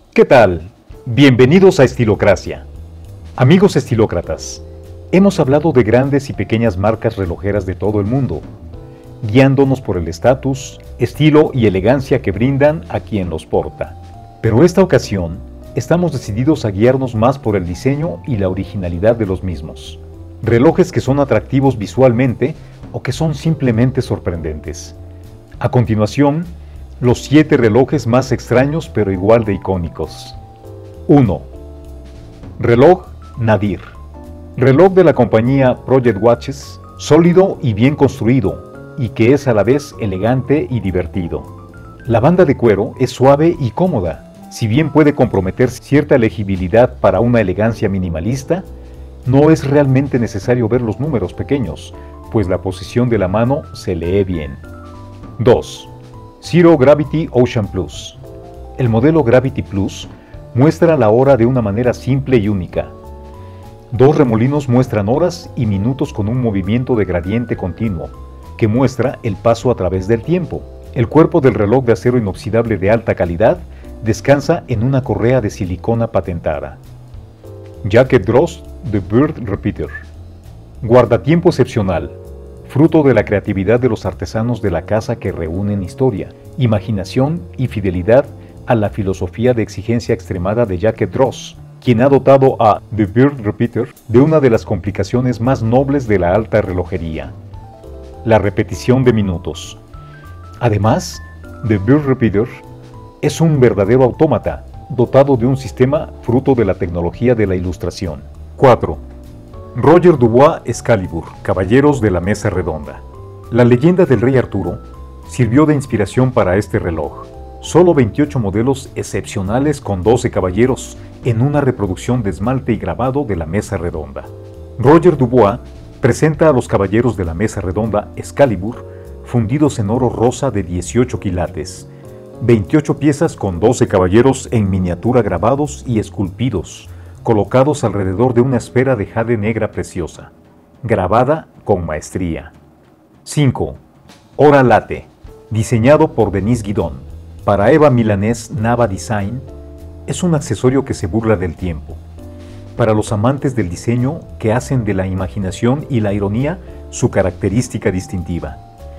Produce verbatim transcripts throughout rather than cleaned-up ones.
¿Qué tal? Bienvenidos a Estilocracia. Amigos estilócratas, hemos hablado de grandes y pequeñas marcas relojeras de todo el mundo, guiándonos por el estatus, estilo y elegancia que brindan a quien los porta. Pero esta ocasión, estamos decididos a guiarnos más por el diseño y la originalidad de los mismos. Relojes que son atractivos visualmente o que son simplemente sorprendentes. A continuación, los siete relojes más extraños pero igual de icónicos. uno. Reloj Nadir. Reloj de la compañía Project Watches, sólido y bien construido, y que es a la vez elegante y divertido. La banda de cuero es suave y cómoda. Si bien puede comprometer cierta legibilidad para una elegancia minimalista, no es realmente necesario ver los números pequeños, pues la posición de la mano se lee bien. dos. Zero Gravity Ocean Plus. El modelo Gravity Plus muestra la hora de una manera simple y única. Dos remolinos muestran horas y minutos con un movimiento de gradiente continuo, que muestra el paso a través del tiempo. El cuerpo del reloj de acero inoxidable de alta calidad descansa en una correa de silicona patentada. Jacket Dross The Bird Repeater. Guardatiempo excepcional, fruto de la creatividad de los artesanos de la casa que reúnen historia, imaginación y fidelidad a la filosofía de exigencia extremada de Jacket Dross, quien ha dotado a The Bird Repeater de una de las complicaciones más nobles de la alta relojería: la repetición de minutos. Además, The Bird Repeater es un verdadero autómata, dotado de un sistema fruto de la tecnología de la ilustración. cuatro. Roger Dubois Excalibur, Caballeros de la Mesa Redonda. La leyenda del rey Arturo sirvió de inspiración para este reloj. Solo veintiocho modelos excepcionales con doce caballeros en una reproducción de esmalte y grabado de la Mesa Redonda. Roger Dubois presenta a los Caballeros de la Mesa Redonda Excalibur fundidos en oro rosa de dieciocho quilates, veintiocho piezas con doce caballeros en miniatura grabados y esculpidos, colocados alrededor de una esfera de jade negra preciosa, grabada con maestría. cinco. Hora Late, diseñado por Denise Guidon, para Eva Milanés Nava Design, es un accesorio que se burla del tiempo. Para los amantes del diseño que hacen de la imaginación y la ironía su característica distintiva.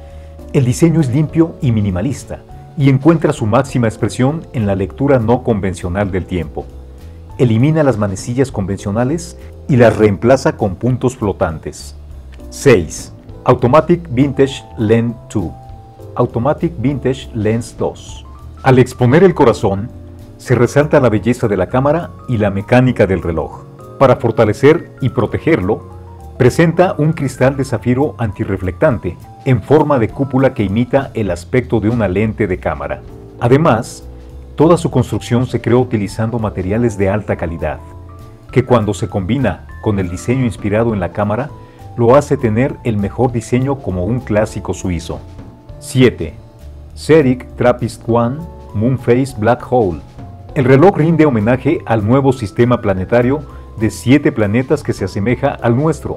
El diseño es limpio y minimalista, y encuentra su máxima expresión en la lectura no convencional del tiempo. Elimina las manecillas convencionales y las reemplaza con puntos flotantes. seis. Automatic Vintage Lens dos. Automatic Vintage Lens dos. Al exponer el corazón, se resalta la belleza de la cámara y la mecánica del reloj. Para fortalecer y protegerlo, presenta un cristal de zafiro antirreflectante en forma de cúpula que imita el aspecto de una lente de cámara. Además, toda su construcción se creó utilizando materiales de alta calidad, que cuando se combina con el diseño inspirado en la cámara, lo hace tener el mejor diseño como un clásico suizo. siete. Ceric Trappist One Moonphase Black Hole. El reloj rinde homenaje al nuevo sistema planetario de siete planetas que se asemeja al nuestro,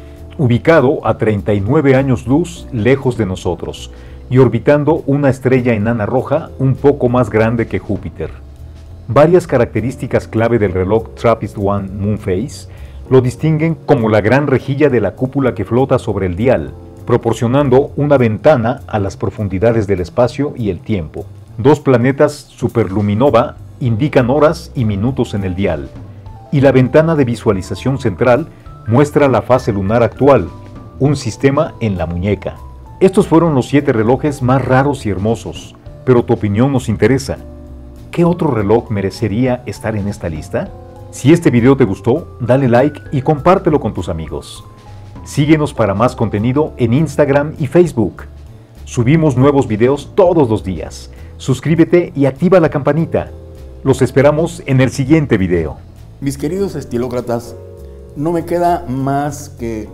ubicado a treinta y nueve años luz lejos de nosotros y orbitando una estrella enana roja un poco más grande que Júpiter. Varias características clave del reloj Trappist One Moonphase lo distinguen como la gran rejilla de la cúpula que flota sobre el dial, proporcionando una ventana a las profundidades del espacio y el tiempo. Dos planetas superluminova indican horas y minutos en el dial, y la ventana de visualización central muestra la fase lunar actual, un sistema en la muñeca. Estos fueron los siete relojes más raros y hermosos, pero tu opinión nos interesa. ¿Qué otro reloj merecería estar en esta lista? Si este video te gustó, dale like y compártelo con tus amigos. Síguenos para más contenido en Instagram y Facebook. Subimos nuevos videos todos los días. Suscríbete y activa la campanita. Los esperamos en el siguiente video. Mis queridos estilócratas, no me queda más que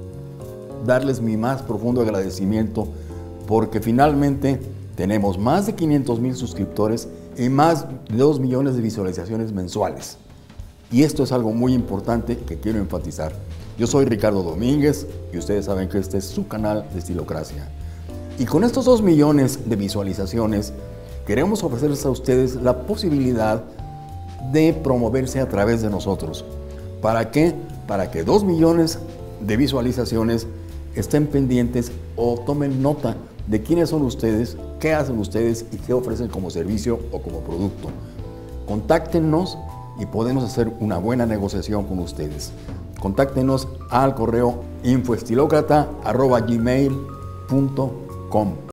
darles mi más profundo agradecimiento porque finalmente tenemos más de quinientos mil suscriptores y más de dos millones de visualizaciones mensuales. Y esto es algo muy importante que quiero enfatizar. Yo soy Ricardo Domínguez y ustedes saben que este es su canal de Estilocracia. Y con estos dos millones de visualizaciones, queremos ofrecerles a ustedes la posibilidad de promoverse a través de nosotros. ¿Para qué? Para que dos millones de visualizaciones estén pendientes o tomen nota de quiénes son ustedes, qué hacen ustedes y qué ofrecen como servicio o como producto. Contáctenos y podemos hacer una buena negociación con ustedes. Contáctenos al correo info estilócrata arroba gmail punto com.